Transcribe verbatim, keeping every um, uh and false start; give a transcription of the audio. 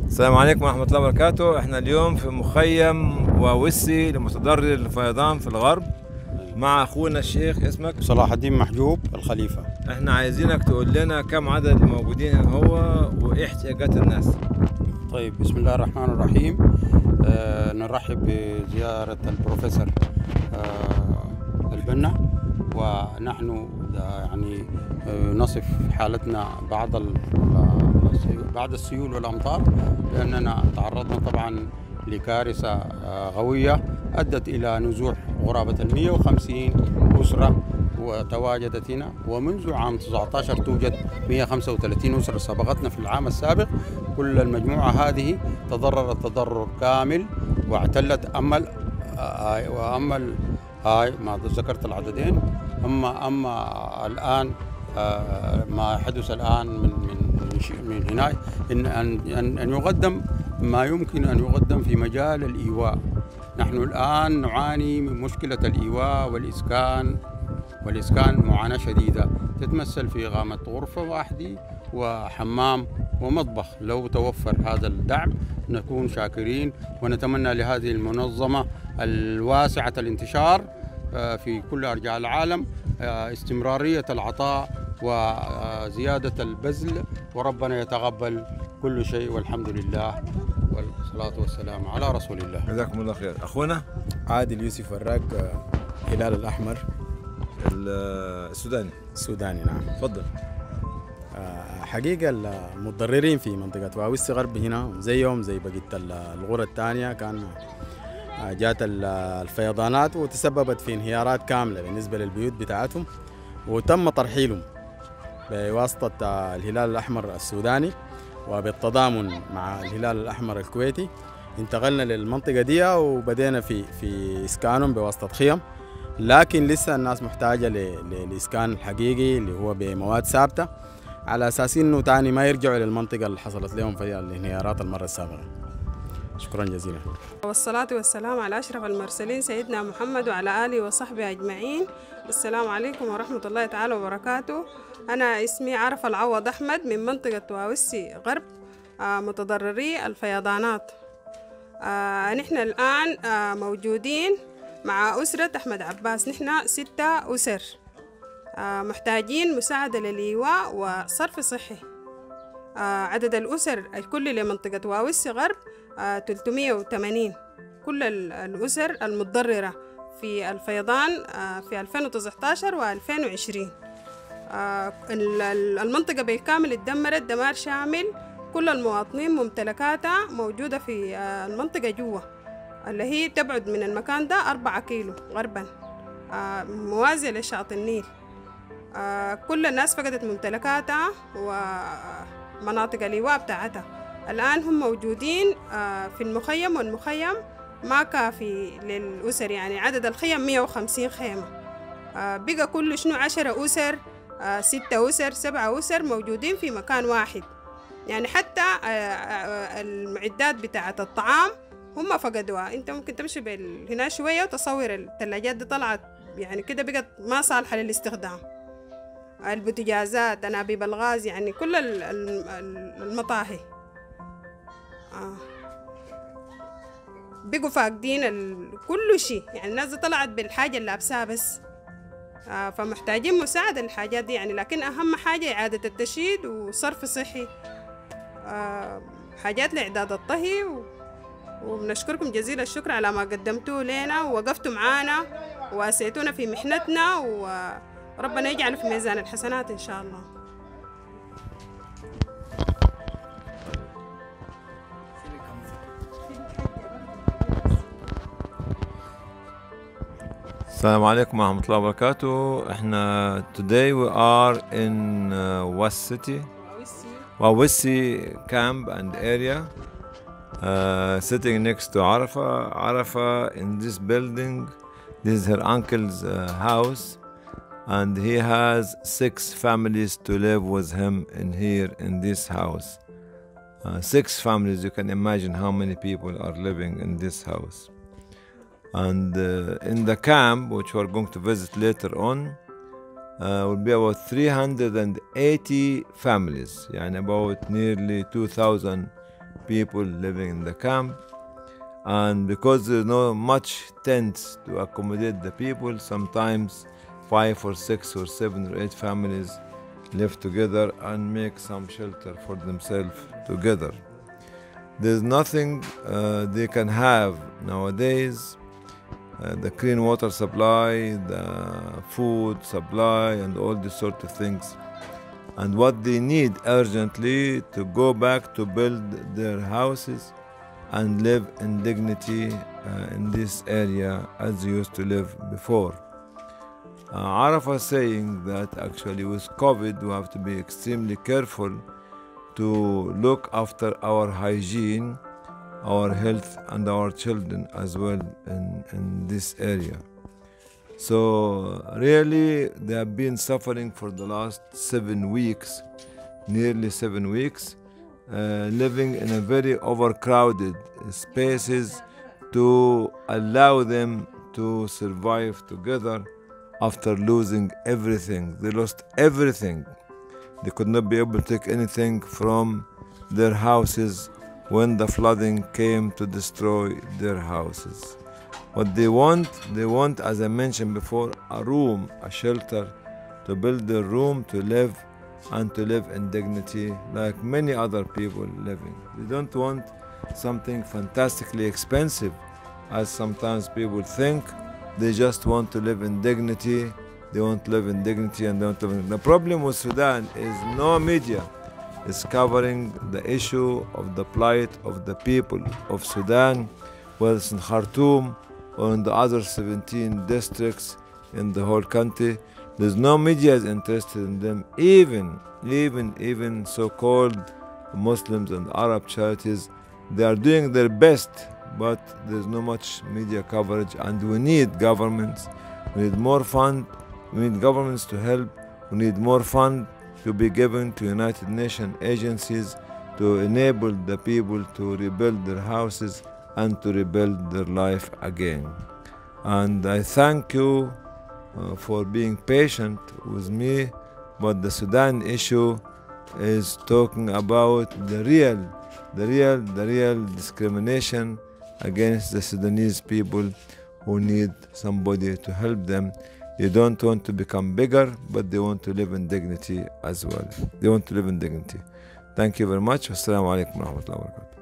السلام عليكم ورحمة الله وبركاته. احنا اليوم في مخيم واوسي لمتضرر الفيضان في الغرب مع اخونا الشيخ. اسمك؟ صلاح الدين محجوب الخليفة. احنا عايزينك تقول لنا كم عدد الموجودين هو وايه احتياجات الناس. طيب، بسم الله الرحمن الرحيم. آه نرحب بزيارة البروفيسور آه البنا، ونحن يعني آه نصف حالتنا بعد بعد السيول والأمطار، لأننا تعرضنا طبعا لكارثة آه غوية أدت إلى نزوح قرابة مئة وخمسين أسرة وتواجدت هنا، ومنذ عام تسعة عشر توجد مئة وخمسة وثلاثين أسرة سبقتنا في العام السابق. كل المجموعة هذه تضررت تضرر كامل واعتلت. أما وأما هاي ما ذكرت العددين. أما أما الآن ما حدث الآن من من من هنا إن أن أن يقدم ما يمكن أن يقدم في مجال الإيواء. نحن الآن نعاني من مشكلة الإيواء والإسكان والإسكان معاناة شديدة تتمثل في إقامة غرفة واحدة وحمام ومطبخ. لو توفر هذا الدعم نكون شاكرين، ونتمنى لهذه المنظمة الواسعة الانتشار في كل أرجاء العالم استمرارية العطاء وزيادة البذل، وربنا يتقبل كل شيء، والحمد لله والصلاة والسلام على رسول الله. جزاكم الله خير. أخونا عادل يوسف وراق، هلال الأحمر السوداني. السوداني، نعم. تفضل. حقيقة المتضررين في منطقة واوسي غرب هنا زيهم زي بقية القرى الثانية كان جات الفيضانات وتسببت في انهيارات كاملة بالنسبة للبيوت بتاعتهم، وتم ترحيلهم بواسطة الهلال الأحمر السوداني وبالتضامن مع الهلال الأحمر الكويتي. انتقلنا للمنطقة دي وبدينا في في إسكانهم بواسطة خيم، لكن لسه الناس محتاجة للإسكان الحقيقي اللي هو بمواد ثابتة، على أساس إنه تاني ما يرجعوا للمنطقة اللي حصلت لهم فيها الانهيارات المرة السابقة. شكرا جزيلا. والصلاة والسلام على أشرف المرسلين سيدنا محمد وعلى آله وصحبه أجمعين. السلام عليكم ورحمة الله تعالى وبركاته. أنا اسمي عرفة العوض أحمد من منطقة واوسي غرب، آه متضرري الفيضانات. آه نحن الآن آه موجودين مع أسرة أحمد عباس. نحن ستة أسر آه محتاجين مساعدة للإيواء وصرف صحي. آه عدد الأسر الكل لمنطقة واوسي غرب آه ثلاثمئة وثمانين. كل الأسر المتضررة في الفيضان آه في ألفين وتسعة عشر و ألفين وعشرين. آه المنطقة بالكامل اتدمرت دمار شامل. كل المواطنين ممتلكاتها موجودة في آه المنطقة جوا، اللي هي تبعد من المكان ده أربعة كيلو غربا، آه موازية لشاطئ النيل. آه كل الناس فقدت ممتلكاتها ومناطق الإيواء بتاعتها. الآن هم موجودين آه في المخيم، والمخيم ما كافي للأسر، يعني عدد الخيم مئة وخمسين خيمة. آه بقى كل شنو عشرة أسر، آه ستة أسر، سبعة أسر موجودين في مكان واحد. يعني حتى آه آه المعدات بتاعة الطعام هم فقدوها. انت ممكن تمشي هنا شوية وتصور الثلاجات دي طلعت يعني كده بقت ما صالحة للاستخدام. البوتجازات، أنابيب الغاز، يعني كل المطاهي آه. بقوا فاقدين كل شيء. يعني الناس دي طلعت بالحاجة اللي لابساها بس. آه فمحتاجين مساعدة للحاجات دي يعني، لكن أهم حاجة إعادة التشييد وصرف صحي، آه حاجات لإعداد الطهي. و... وبنشكركم جزيل الشكر على ما قدمتوه لنا ووقفتوا معانا وأسيتونا في محنتنا، وربنا يجعله في ميزان الحسنات إن شاء الله. السلام عليكم ورحمة الله وبركاته. احنا today we are in uh, West City, واوسي camp and area, uh, sitting next to Arafa. Arafa in this building, this is her uncle's uh, house, and he has six families to live with him in here in this house. Uh, six families, you can imagine how many people are living in this house. And uh, in the camp, which we're going to visit later on, uh, will be about three hundred eighty families, يعني about nearly two thousand people living in the camp. And because there's not much tents to accommodate the people, sometimes five or six or seven or eight families live together and make some shelter for themselves together. There's nothing uh, they can have nowadays. Uh, the clean water supply, the food supply, and all these sort of things. And what they need urgently to go back to build their houses and live in dignity uh, in this area as they used to live before. Uh, Arafah saying that actually with COVID we have to be extremely careful to look after our hygiene, our health, and our children as well in, in this area. So really they have been suffering for the last seven weeks, nearly seven weeks, uh, living in a very overcrowded spaces to allow them to survive together after losing everything. They lost everything. They could not be able to take anything from their houses when the flooding came to destroy their houses. What they want, they want, as I mentioned before, a room, a shelter, to build their room, to live, and to live in dignity like many other people living. They don't want something fantastically expensive, as sometimes people think. They just want to live in dignity. They want to live in dignity and they want to live in... The problem with Sudan is no media is covering the issue of the plight of the people of Sudan, whether it's in Khartoum or in the other seventeen districts in the whole country. There's no media is interested in them. Even, even, even so-called Muslims and Arab charities, they are doing their best, but there's not much media coverage, and we need governments. We need more fund. We need governments to help. We need more fund to be given to United Nations agencies to enable the people to rebuild their houses and to rebuild their life again. And I thank you uh, for being patient with me, but the Sudan issue is talking about the real, the real, the real discrimination against the Sudanese people who need somebody to help them. They don't want to become bigger, but they want to live in dignity as well. They want to live in dignity. Thank you very much. Wassalamu alaikum wa rahmatullahi wa barakatuh.